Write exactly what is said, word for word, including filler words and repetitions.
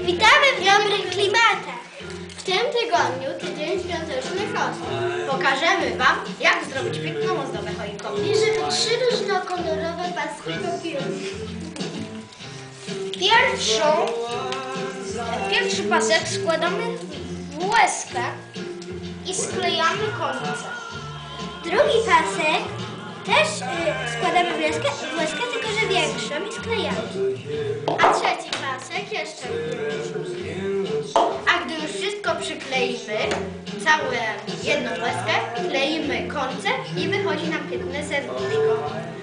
Witamy w dobrych klimatach. W tym tygodniu tydzień świąteczny kosmos. Pokażemy Wam, jak zrobić piękną ozdobę choinkowi. Bierzemy trzy różnokolorowe paski papieru. Pierwszą, pierwszy pasek składamy w łezkę i sklejamy końce. Drugi pasek też y, składamy w łezkę, w łezkę, tylko że większą i sklejamy. A trzeci pasek jeszcze większy. A gdy już wszystko przykleimy, całą jedną łezkę, kleimy końce i wychodzi nam piękne serduszko.